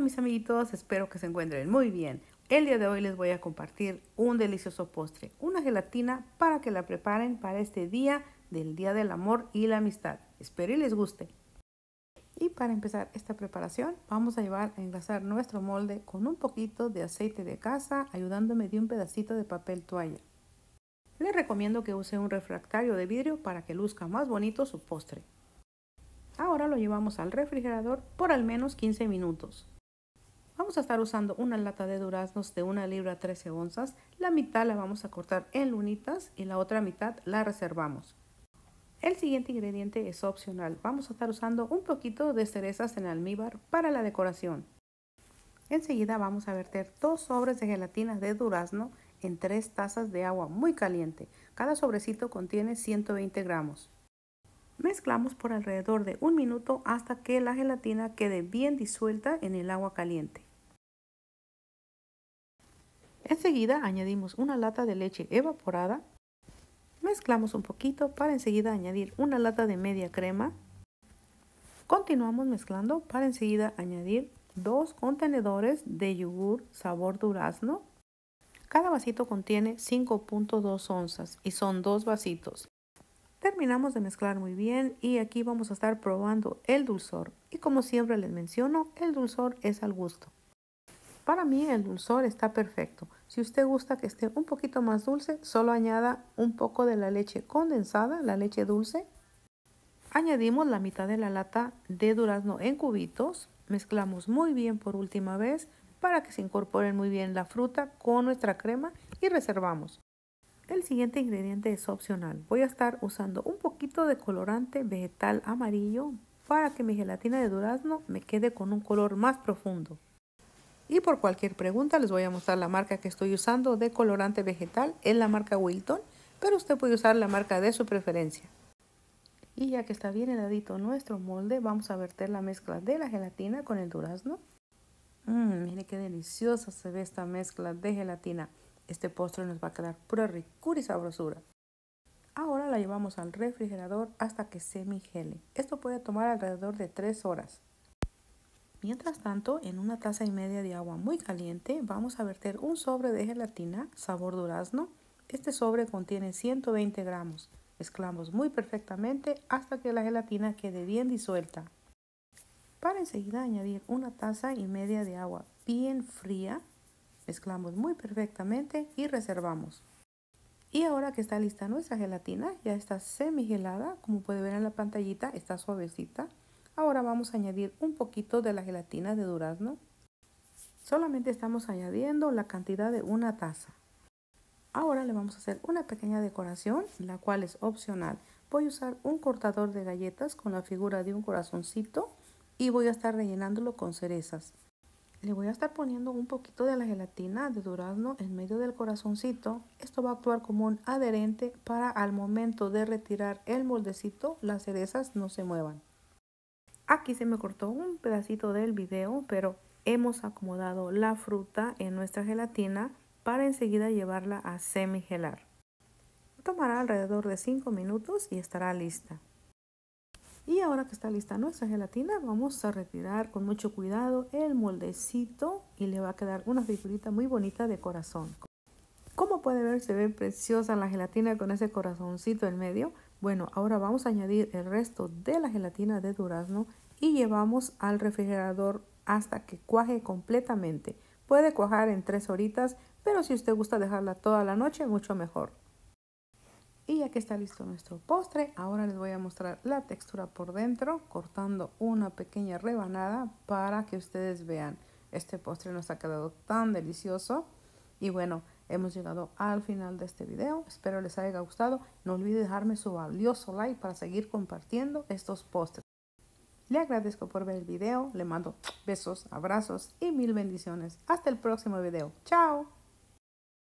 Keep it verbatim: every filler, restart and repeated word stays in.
Hola mis amiguitos, espero que se encuentren muy bien. El día de hoy les voy a compartir un delicioso postre, una gelatina para que la preparen para este día del Día del Amor y la Amistad. Espero y les guste. Y para empezar esta preparación vamos a llevar a engrasar nuestro molde con un poquito de aceite de casa, ayudándome de un pedacito de papel toalla. Les recomiendo que use un refractario de vidrio para que luzca más bonito su postre. Ahora lo llevamos al refrigerador por al menos quince minutos. Vamos a estar usando una lata de duraznos de una libra trece onzas. La mitad la vamos a cortar en lunitas y la otra mitad la reservamos. El siguiente ingrediente es opcional. Vamos a estar usando un poquito de cerezas en almíbar para la decoración. Enseguida vamos a verter dos sobres de gelatina de durazno en tres tazas de agua muy caliente. Cada sobrecito contiene ciento veinte gramos. Mezclamos por alrededor de un minuto hasta que la gelatina quede bien disuelta en el agua caliente. Enseguida añadimos una lata de leche evaporada. Mezclamos un poquito para enseguida añadir una lata de media crema. Continuamos mezclando para enseguida añadir dos contenedores de yogur sabor durazno. Cada vasito contiene cinco punto dos onzas y son dos vasitos. Terminamos de mezclar muy bien y aquí vamos a estar probando el dulzor. Y como siempre les menciono, el dulzor es al gusto. Para mí el dulzor está perfecto. Si usted gusta que esté un poquito más dulce, solo añada un poco de la leche condensada, la leche dulce. Añadimos la mitad de la lata de durazno en cubitos. Mezclamos muy bien por última vez para que se incorpore muy bien la fruta con nuestra crema y reservamos. El siguiente ingrediente es opcional. Voy a estar usando un poquito de colorante vegetal amarillo para que mi gelatina de durazno me quede con un color más profundo. Y por cualquier pregunta les voy a mostrar la marca que estoy usando de colorante vegetal. Es la marca Wilton, pero usted puede usar la marca de su preferencia. Y ya que está bien heladito nuestro molde, vamos a verter la mezcla de la gelatina con el durazno. Mmm, mire qué deliciosa se ve esta mezcla de gelatina. Este postre nos va a quedar pura ricura y sabrosura. Ahora la llevamos al refrigerador hasta que semigele. Esto puede tomar alrededor de tres horas. Mientras tanto, en una taza y media de agua muy caliente, vamos a verter un sobre de gelatina sabor durazno. Este sobre contiene ciento veinte gramos. Mezclamos muy perfectamente hasta que la gelatina quede bien disuelta. Para enseguida añadir una taza y media de agua bien fría. Mezclamos muy perfectamente y reservamos. Y ahora que está lista nuestra gelatina, ya está semigelada, como puede ver en la pantallita, está suavecita. Ahora vamos a añadir un poquito de la gelatina de durazno. Solamente estamos añadiendo la cantidad de una taza. Ahora le vamos a hacer una pequeña decoración, la cual es opcional. Voy a usar un cortador de galletas con la figura de un corazoncito y voy a estar rellenándolo con cerezas. Le voy a estar poniendo un poquito de la gelatina de durazno en medio del corazoncito. Esto va a actuar como un adherente para al momento de retirar el moldecito, las cerezas no se muevan. Aquí se me cortó un pedacito del video, pero hemos acomodado la fruta en nuestra gelatina para enseguida llevarla a semigelar. Tomará alrededor de cinco minutos y estará lista. Y ahora que está lista nuestra gelatina, vamos a retirar con mucho cuidado el moldecito y le va a quedar una figurita muy bonita de corazón. Como puede ver, se ve preciosa la gelatina con ese corazoncito en medio. Bueno, ahora vamos a añadir el resto de la gelatina de durazno y llevamos al refrigerador hasta que cuaje completamente. Puede cuajar en tres horitas, pero si usted gusta dejarla toda la noche, mucho mejor. Y ya que está listo nuestro postre, ahora les voy a mostrar la textura por dentro, cortando una pequeña rebanada para que ustedes vean. Este postre nos ha quedado tan delicioso. Y bueno, hemos llegado al final de este video. Espero les haya gustado. No olvide dejarme su valioso like para seguir compartiendo estos postres. Le agradezco por ver el video. Le mando besos, abrazos y mil bendiciones. Hasta el próximo video. ¡Chao!